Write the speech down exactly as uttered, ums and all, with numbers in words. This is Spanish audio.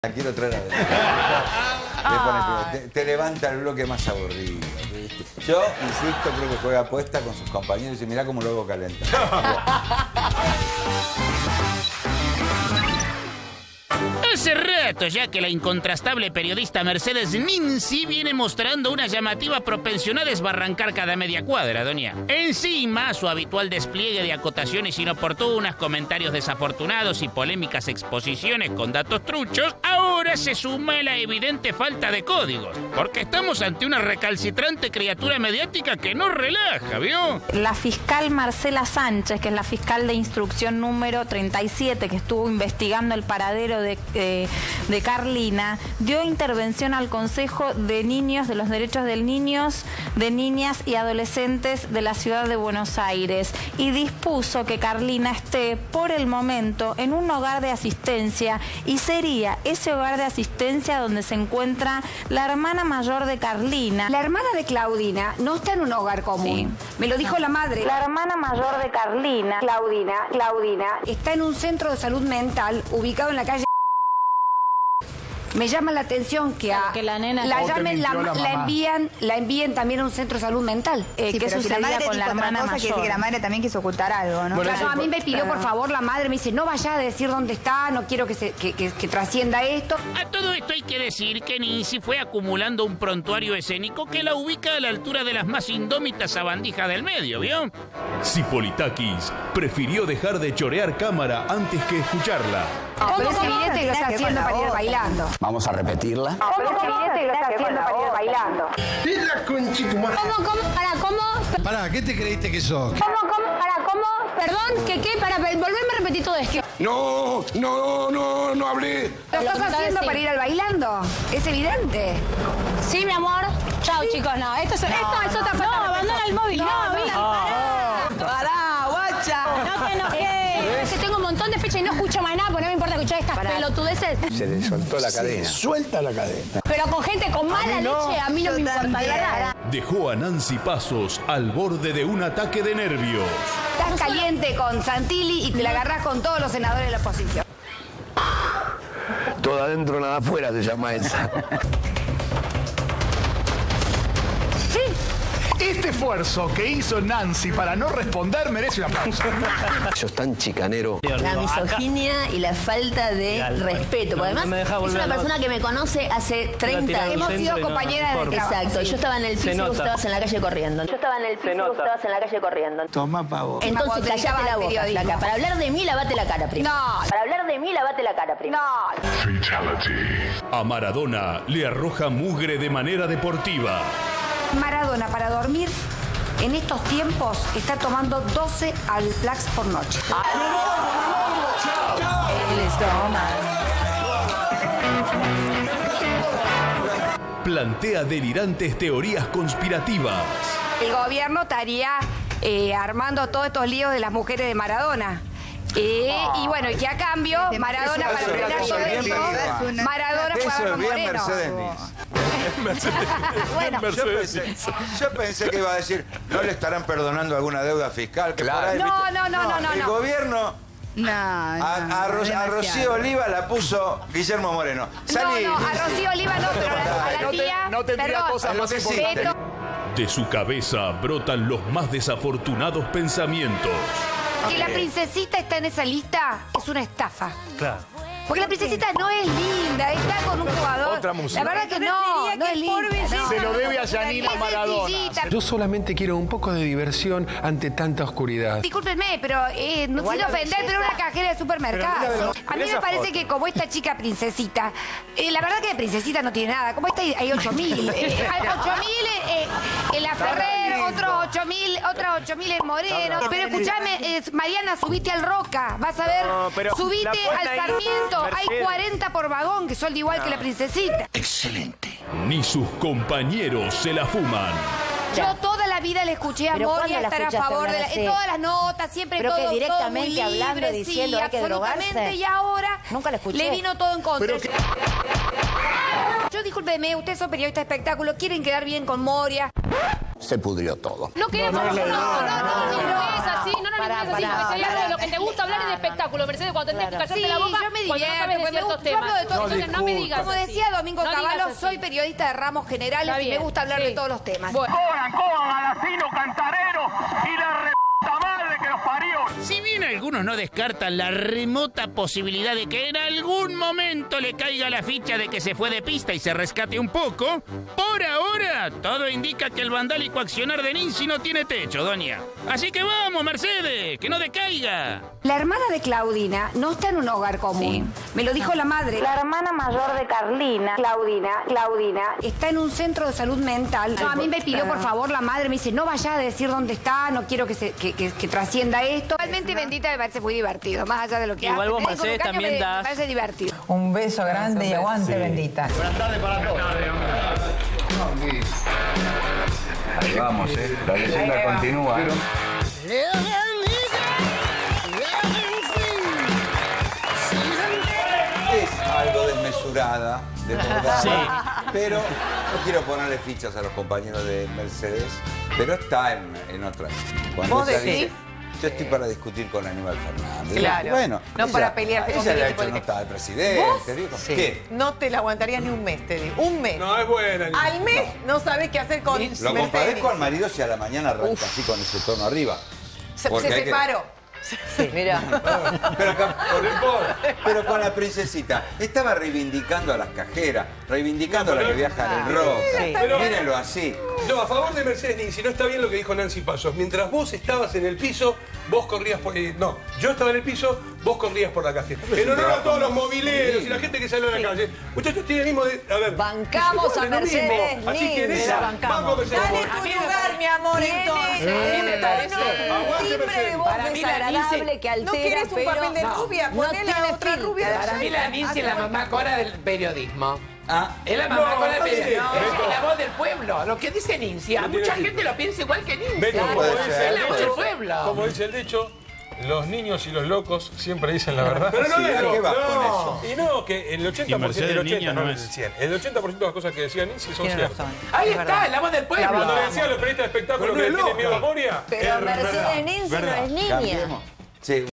La quiero traer adelante. Ah. Te, te levanta el bloque más aburrido. ¿Viste? Yo, insisto, creo que juega apuesta con sus compañeros y mirá cómo lo hago calentar. Hace rato ya que la incontrastable periodista Mercedes Ninzi viene mostrando una llamativa propensión a desbarrancar cada media cuadra, doña. Encima, su habitual despliegue de acotaciones inoportunas, comentarios desafortunados y polémicas exposiciones con datos truchos, ahora se suma la evidente falta de códigos. Porque estamos ante una recalcitrante criatura mediática que no relaja, ¿vio? La fiscal Marcela Sánchez, que es la fiscal de instrucción número treinta y siete, que estuvo investigando el paradero de... de de Carlina, dio intervención al Consejo de Niños, de los Derechos de Niños, de Niñas y Adolescentes de la Ciudad de Buenos Aires y dispuso que Carlina esté por el momento en un hogar de asistencia y sería ese hogar de asistencia donde se encuentra la hermana mayor de Carlina. La hermana de Claudina no está en un hogar común. Sí. Me lo dijo la madre. La hermana mayor de Carlina, Claudina, Claudina, está en un centro de salud mental ubicado en la calle. Me llama la atención que a que la nena la llamen, la, la, la envían, la envíen también a un centro de salud mental. Eh, sí, ¿Qué sucedía si la con la hermana mayor? Quiere decir que la madre también quiso ocultar algo, ¿no? Bueno, claro, a mí me pidió, claro. por favor, la madre me dice, no vaya a decir dónde está, no quiero que, se, que, que, que trascienda esto. A todo esto hay que decir que Ninzi fue acumulando un prontuario escénico que la ubica a la altura de las más indómitas sabandijas del medio, ¿vio? Cipolitakis prefirió dejar de chorear cámara antes que escucharla. No, pero es evidente que lo está haciendo para ir bailando. Vamos a repetirla. No, pero es evidente que lo está haciendo para ir bailando. ¿Cómo, cómo? ¿Para cómo? Pará, ¿qué te creíste que sos? ¿Cómo, cómo? ¿Para cómo? Perdón, ¿qué qué? Para volverme a repetir todo esto. No, no, no, no hablé. Lo estás haciendo para ir al bailando. Es evidente. Sí, mi amor. Chao, chicos, no. Esto es, esto es otra cosa. No, abandona el móvil. No, mira. Pará, guacha. No te enojes. Que tengo un montón de fechas y no escucho más nada, porque no me importa escuchar estas pelotudeces. Se le soltó la cadena. Se suelta la cadena. Pero con gente con mala leche, a mí no me importa, de verdad. Dejó a Nancy Pasos al borde de un ataque de nervios. Estás caliente con Santilli y te la agarrás con todos los senadores de la oposición. Todo adentro, nada afuera se llama esa. Este esfuerzo que hizo Nancy para no responder merece un aplauso. Sos tan chicanero. La misoginia y la falta de respeto. Porque además es una persona que me conoce hace treinta años. Hemos sido compañeras de trabajo. Exacto. Yo estaba en el piso y vos estabas en la calle corriendo. Yo estaba en el piso y vos estabas en la calle corriendo. Toma pavo. Entonces callate la boca, flaca. Para hablar de mí, lavate la cara primero. No. Para hablar de mí, lavate la cara primero. No. A Maradona le arroja mugre de manera deportiva. Maradona, para dormir, en estos tiempos, está tomando doce Alplax por noche. Plantea delirantes teorías conspirativas. El gobierno estaría eh, armando todos estos líos de las mujeres de Maradona. Eh, y bueno, y que a cambio, Maradona, para frenar todo esto, Maradona fue a ver Moreno. Bueno, yo pensé, yo pensé que iba a decir, no le estarán perdonando alguna deuda fiscal. Que Claro. por ahí, No, ¿viste? no, no, no, no, El no. gobierno No, no, a, a, Ro- a Rocío Oliva la puso Guillermo Moreno. Salí. No, no, a Rocío Oliva no, pero a la, a la tía, No tendría perdón, cosas más importantes. Beto. De su cabeza brotan los más desafortunados pensamientos. Que la princesita está en esa lista es una estafa. Claro. Porque la princesita no es linda, está con un jugador. Otra música. La verdad que no, no es linda. No. Se lo debe a Yanina Es Maradona. sencillita. Yo solamente quiero un poco de diversión ante tanta oscuridad. Discúlpenme, pero eh, no sin ofender, pero una cajera de supermercado. A mí me parece que como esta chica princesita, eh, la verdad que de princesita no tiene nada. Como esta hay ocho mil. Eh, hay ocho mil eh, en la Ferrer, otros ocho mil, otros ocho mil en Moreno. Pero escúchame, eh, Mariana, subite al Roca. Vas a ver, No, pero subite la puesta al ahí, Sarmiento. Hay Mercedes. cuarenta por vagón, que son igual que la princesita. Excelente. Ni sus compañeros se la fuman. Yo toda la vida le escuché a ¿Pero Moria cuándo la estar a escuchaste favor de hablar la, así? en todas las notas, siempre Pero todo, que todo directamente muy libre, hablando, sí, diciendo hay que absolutamente, drogarse. y ahora Nunca la escuché. le vino todo en contra. Pero que- Yo discúlpeme, ustedes son periodistas de espectáculo, quieren quedar bien con Moria. Se pudrió todo. No, que no, no, no, no, no, no, no, no, es así, no, no, pará, menos pará, especialista pará. de lo que te gusta hablar es de espectáculo, Mercedes, cuando tenés que callarte Sí, la boca, yo me cuando no divierto, sabes de porque me ciertos gusta- yo temas. hablo de todo. Entonces no me digas Como así. decía Domingo No digas Cavallo, así. soy periodista de ramos generales Está y me bien, gusta hablar sí. de todos los temas. Bueno. Coban, coban, alacino, cantarero y la re madre que los parió. Si bien algunos no descartan la remota posibilidad de que en algún momento le caiga la ficha de que se fue de pista y se rescate un poco, por ahora todo indica que el vandálico accionar de Ninzi no tiene techo, doña. Así que vamos, Mercedes, que no decaiga. La hermana de Claudina no está en un hogar común. Me lo dijo la madre. La hermana mayor de Carlina, Claudina, Claudina, Está en un centro de salud mental. No, a mí me pidió, por favor, la madre, me dice, no vayas a decir dónde está, no quiero que, se, que, que, que trascienda esto. Realmente Bendita me parece muy divertido, más allá de lo que Igual hace. vos, Me dijo, Mercedes, Lucaño, también me, das- me parece divertido. Un beso grande y aguante, Bendita. Buenas tardes para todos. Ahí vamos, ¿eh? La leyenda continúa. ¿eh? Es algo desmesurada, desbordada, Sí. pero no quiero ponerle fichas a los compañeros de Mercedes, pero está en, en otra. Cuando ¿Vos ella decís? dice, yo estoy para discutir con Aníbal Fernández. Claro. Bueno, No ella- para pelearte con Ella le ha político. hecho nota al presidente. ¿Vos? digo, Sí. ¿Qué? No te la aguantarías ni un mes, te digo. Un mes. No, es buena. Al mes no sabés qué hacer con Lo Mercedes. compadezco al marido si a la mañana arranca así con ese tono arriba. Se, Porque se hay que- separó. Mira. Pero, con- pero con la princesita, estaba reivindicando a las cajeras, reivindicando a las que viajan en roca. Sí. Pero- Mírenlo así. No, a favor de Mercedes Ninzi, no está bien lo que dijo Nancy Pasos. Mientras vos estabas en el piso, vos corrías por... eh, no, yo estaba en el piso, vos corrías por la cajera. Pero no a todos los mobileros y la gente que salió a la calle. Muchachos, tiene el mismo de... A ver... Bancamos a es lo mismo. Mercedes Así que en Ninzi. esa, La bancamos. banco Mercedes. Dale tu lugar, mi amor, entonces. Tiene Tiene tono, Aguante, timbre de Mercedes. voz Para mí la desagradable Ninzi- que altera, ¿No quieres un pero papel de no, rubia? no Poné la tiene otra filtro. rubia de Para allá. mí la Ninzi es la mamá Cora del periodismo. Ah, Es la mamá No, Cora del no tiene- periodismo. Beto. Es la voz del pueblo. Lo que dice Ninzi, a No tiene mucha filtro. gente lo piensa igual que Ninzi. Beto, como puede dice ser. Es el la voz del dicho, pueblo. como dice el dicho, los niños y los locos siempre dicen la verdad. Pero no Sí, es ¿a qué loco, vas con no. eso? Y no, que el ochenta por ciento, Mercedes el ochenta, niña no no el es. cien. El ochenta por ciento de las cosas que decía Ninzi son Tienes ciertas. razón. Ahí Es está, verdad. la voz del pueblo. Cuando le decía a los periodistas de espectáculo Pero no que es tienen loca. miedo a Moria, Pero es Mercedes verdad. Ninzi no ¿verdad? es niña. Cambiemos. Che,